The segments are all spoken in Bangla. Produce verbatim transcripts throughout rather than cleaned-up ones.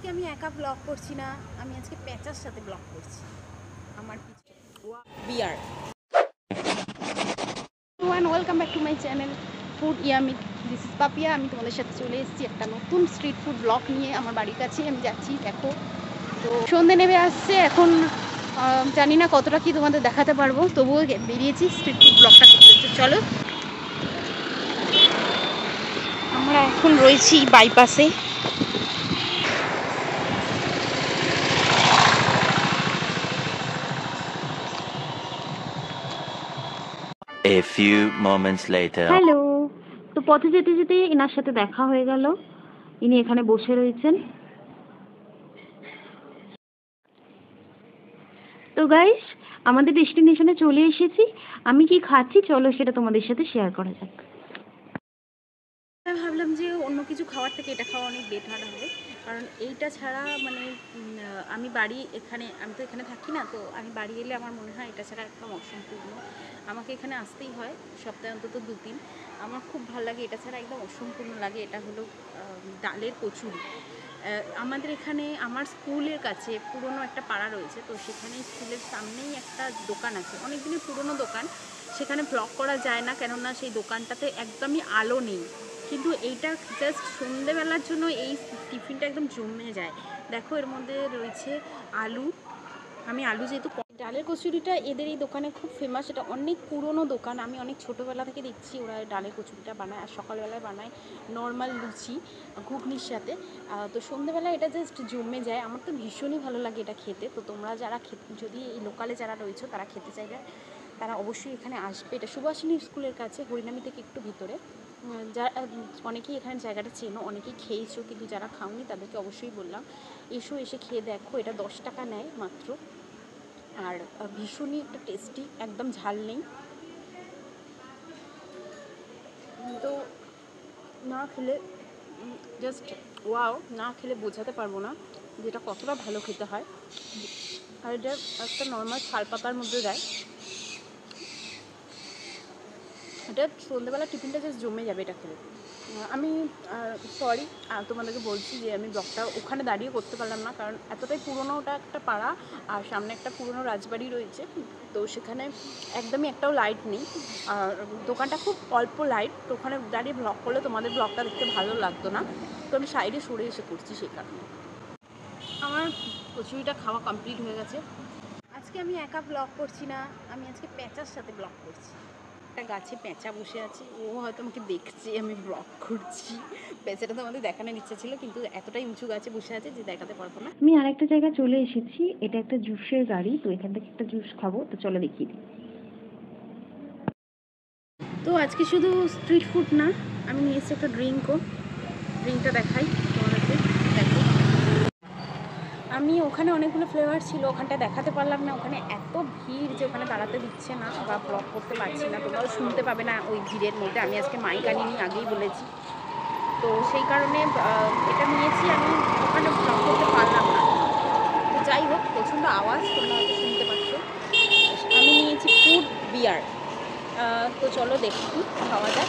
আজকে আমি একা ব্লগ করছি না, আমি আজকে পেঁচার সাথে ব্লগ করছি। আমার বিয়ার ওয়ান welcome back to my channel food yummy. This is Papiya. আমি তোমাদের সাথে চলে এসেছি একটা নতুন স্ট্রিট ফুড ব্লগ নিয়ে। আমার বাড়ির কাছে আমি যাচ্ছি, দেখো। তো সন্ধে নেমে আসছে এখন, জানি না কতটা কি তোমাদের দেখাতে পারবো, তবুও বেরিয়েছি স্ট্রিট ফুড ব্লগটা করতে। চলো, আমরা এখন রয়েছি বাইপাসে। A few moments later. Hello. তো পথে যেতে যেতে এনার সাথে দেখা হয়ে গেল। ইনি এখানে বসে রয়েছেন। তো গাইস, আমাদের ডেস্টিনেশনে চলে এসেছি। আমি কি খাচ্ছি চলো সেটা তোমাদের সাথে শেয়ার করা যাক। আমি ভাবলাম যে অন্য কিছু খাওয়ার থেকে এটা খাওয়া অনেক বেটার হবে, কারণ এইটা ছাড়া মানে আমি বাড়ি এখানে আমি তো এখানে থাকি না, তো আমি বাড়ি এলে আমার মনে হয় এটা ছাড়া একদম অসম্পূর্ণ। আমাকে এখানে আসতেই হয় সপ্তাহে অন্তত দু দিন। আমার খুব ভালো লাগে, এটা ছাড়া একদম অসম্পূর্ণ লাগে। এটা হলো ডালের কচুরি। আমাদের এখানে আমার স্কুলের কাছে পুরনো একটা পাড়া রয়েছে, তো সেখানে স্কুলের সামনেই একটা দোকান আছে, অনেক দিনের পুরনো দোকান। সেখানে ব্লগ করা যায় না, কেননা সেই দোকানটাতে একদমই আলো নেই, কিন্তু এইটা জাস্ট সন্ধেবেলার জন্য এই টিফিনটা একদম জমে যায়। দেখো, এর মধ্যে রয়েছে আলু। আমি আলু যেহেতু, ডালের কচুরিটা এদের এই দোকানে খুব ফেমাস। এটা অনেক পুরনো দোকান, আমি অনেক ছোটোবেলা থেকে দেখছি ওরা ডালের কচুরিটা বানায়, আর সকালবেলায় বানায় নর্মাল লুচি ঘুগনির সাথে। তো সন্ধেবেলা এটা জাস্ট জমে যায়। আমার তো ভীষণই ভালো লাগে এটা খেতে। তো তোমরা যারা খেতে, যদি এই লোকালে যারা রয়েছে তারা খেতে চাইবে, তারা অবশ্যই এখানে আসবে। এটা সুভাষিনী স্কুলের কাছে, হরিনামি থেকে একটু ভিতরে। যা অনেকেই এখানে জায়গাটা চেনো, অনেকেই খেয়েছো, কিন্তু যারা খাওনি তাদেরকে অবশ্যই বললাম এসো, এসে খেয়ে দেখো। এটা দশ টাকা নেয় মাত্র, আর ভীষণই একটা টেস্টি, একদম ঝাল নেই। তো না খেলে জাস্ট ওয়াও, না খেলে বোঝাতে পারবো না যেটা কতটা ভালো খেতে হয়। আর এটা একটা নর্মাল শাল পাতার মধ্যে দেয়। এটা সন্ধ্যেবেলা টিফিনটা জাস্ট জমে যাবে এটা খেলে। আমি সরি তোমাদেরকে বলছি যে আমি ব্লগটা ওখানে দাঁড়িয়ে করতে পারলাম না, কারণ এতটাই পুরনো ওটা একটা পাড়া, আর সামনে একটা পুরনো রাজবাড়ি রয়েছে। তো সেখানে একদমই একটাও লাইট নেই, আর দোকানটা খুব অল্প লাইট। তো ওখানে দাঁড়িয়ে ব্লগ করলে তোমাদের ব্লগটা দেখতে ভালো লাগতো না, তো আমি সাইডে সরে এসে করছি। সেই কারণে আমার কচুরিটা খাওয়া কমপ্লিট হয়ে গেছে। আজকে আমি একা ব্লগ করছি না, আমি আজকে পেঁচার সাথে ব্লগ করছি। একটা গাছে পেঁচা বসে আছে, ও হয়তো আমাকে দেখছে আমি ব্লগ করছি। পেঁচাটা তো আমাদের দেখানোর ইচ্ছা ছিল, কিন্তু এতটাই উঁচু গাছে বসে আছে যে দেখাতে পারবো না। আমি আরেকটা জায়গায় চলে এসেছি, এটা একটা জুসের গাড়ি। তো এখান থেকে একটা জুস খাবো, তো চলো দেখিয়ে দিই। তো আজকে শুধু স্ট্রিট ফুড না, আমি নিয়ে এসেছি একটা ড্রিঙ্কও। ড্রিঙ্কটা দেখাই তোমাদেরকে। দেখো, আমি ওখানে অনেকগুলো ফ্লেভার ছিল, ওখানটা দেখাতে পারলাম না। ওখানে এত ভিড় যে ওখানে দাঁড়াতে দিচ্ছে না বা ব্লগ করতে পারছি না, তোমরাও শুনতে পাবে না ওই ভিড়ের মধ্যে। আমি আজকে মাইক আনিনি, আগেই বলেছি। তো সেই কারণে এটা নিয়েছি, আমি ওখানে ব্লগ করতে পারলাম না। তো যাই হোক, প্রচণ্ড আওয়াজ তোমরা হয়তো শুনতে পাচ্ছ। আমি নিয়েছি ফুড বিয়ার। তো চলো দেখি খাওয়া যায়।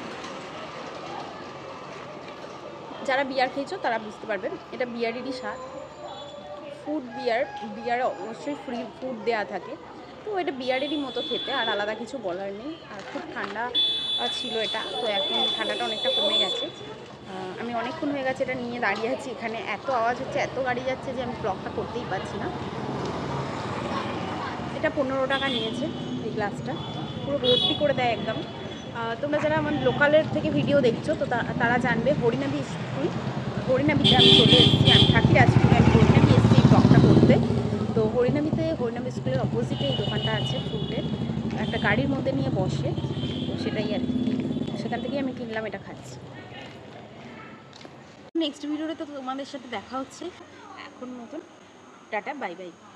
যারা বিয়ার খেয়েছো তারা বুঝতে পারবে, এটা বিয়ারেরই স্বাদ। ফুড বিয়ার, বিয়ারে অবশ্যই ফ্রি ফুড দেওয়া থাকে, তো এটা বিয়ারেরই মতো খেতে, আর আলাদা কিছু বলার নেই। আর খুব ঠান্ডা ছিল এটা, তো এখন ঠান্ডাটা অনেকটা কমে গেছে। আমি অনেকক্ষণ হয়ে গেছে এটা নিয়ে দাঁড়িয়ে আছি এখানে, এত আওয়াজ হচ্ছে, এত গাড়ি যাচ্ছে যে আমি ব্লগটা করতেই পারছি না। এটা পনেরো টাকা নিয়েছে এই গ্লাসটা, পুরো ভর্তি করে দেয় একদম। তোমরা যারা আমার লোকালের থেকে ভিডিও দেখছো তো তারা জানবে, হরিনাবি স্কুল, হরিনাবিতে আমি চলে এসেছি। আমি থাকি রাজপুরে, আমি হরিনাবি এসেছি এই ব্লগটা করতে। তো হরিনাবিতে, হরিনাবি স্কুলের অপোজিটে এই দোকানটা আছে ফুডের, একটা গাড়ির মধ্যে নিয়ে বসে, তো সেটাই আর কি, সেখান থেকেই আমি কিনলাম, এটা খাচ্ছি। নেক্সট ভিডিওতে তো তোমাদের সাথে দেখা হচ্ছে। এখন মতন টাটা, বাই বাই।